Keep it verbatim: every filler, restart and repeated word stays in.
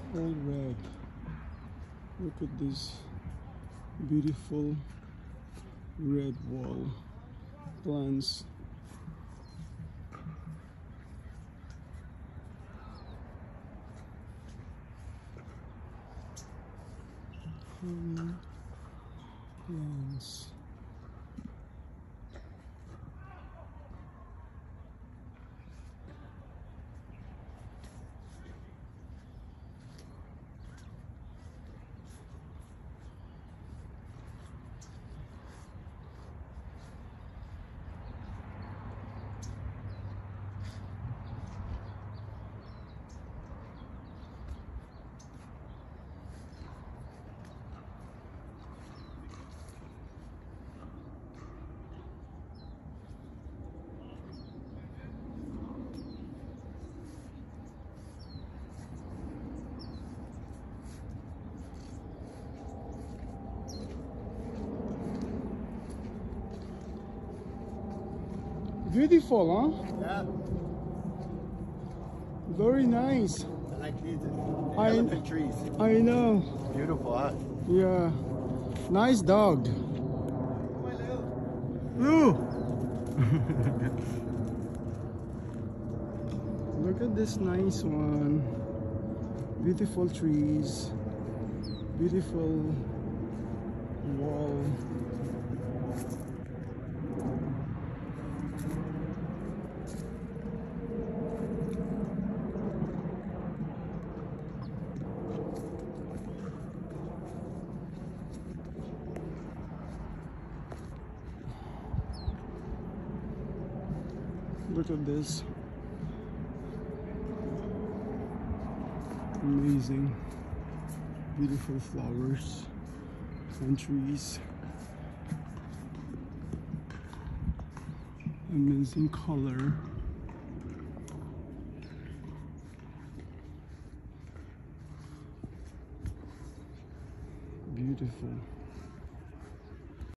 all red. Look at this beautiful red wall plants. Honey plants. Beautiful, huh? Yeah. Very nice. I like these I, elephant trees. I know. Beautiful, huh? Yeah. Nice dog. Ooh. Look at this nice one. Beautiful trees. Beautiful wall. Look at this. Amazing. Beautiful flowers and trees. Amazing color. Beautiful.